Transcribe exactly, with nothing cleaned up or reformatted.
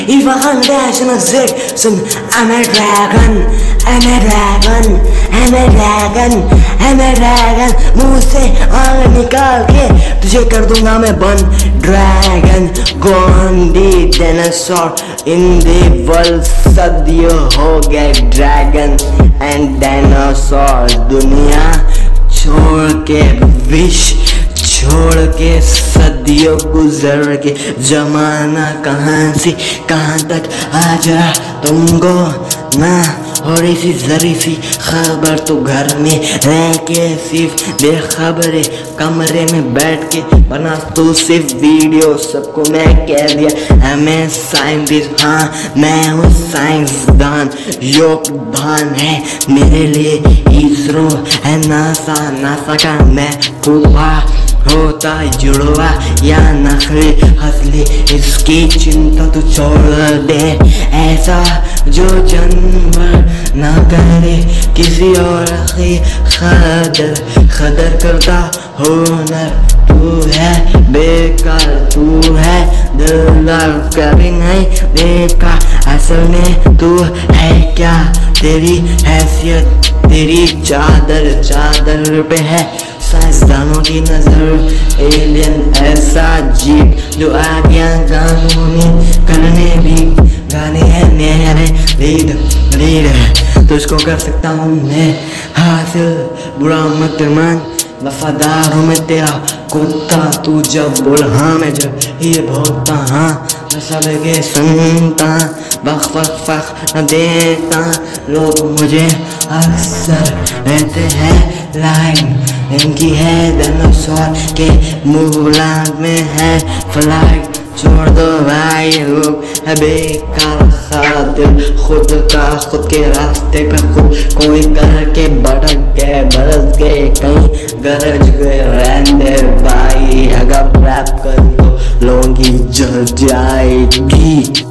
Ivan Dash and a zig. Some I'm a dragon, I'm a dragon, I'm a dragon, I'm a dragon. मुंह से आग निकाल के तुझे कर दूंगा मैं बन. Dragon, Gandhi, dinosaur in the world. सदियों हो गए dragon and dinosaur. दुनिया छोड़ के विश छोड़ के सदियों गुजर के जमाना कहाँ से कहाँ तक आजा तुमको ना. और इसी जरी सी खबर तो घर में रह के सिर्फ बेखबरे कमरे में बैठ के बना तो सिर्फ वीडियो. सबको मैं कह दिया मैं साइंटिस्ट, हाँ मैं हूँ साइंसदान. योगदान है मेरे लिए इसरो है नासा. नासा का मैं पूरा होता जुड़वा या नखरे हंसले इसकी चिंता तो छोड़ दे. ऐसा जो जानवर ना करे किसी और की खदर खदर करता हुनर. तू है बेकार, तू है दिलदार, कभी नहीं देखा असल में तू है क्या. तेरी हैसियत तेरी चादर चादर पे है साइंसदानों की नजर. एलियन ऐसा जीव जो आज्ञा कानूनी करने भी गाने हैं मेरे लीड लीड. तुझको कर सकता हूँ मैं हासिल, बुरा मत मान, वफादार हूँ मैं तेरा कुत्ता. तू जब बोल हाँ मैं जब ये बोलता हाँ मैं सबके सुनता. बख बख बख न देता. लोग मुझे अक्सर रहते हैं लाइन इनकी है डायनासोर के मुलाक में है फ्लाइट. छोड़ दो भाई लोग है बेकार खातिर. खुद का खुद के रास्ते पे खुद कोई करके भटक गए बरस गए कहीं गरज गए. रहने भाई अगर रैप कर तो लोगों की जल जाएगी.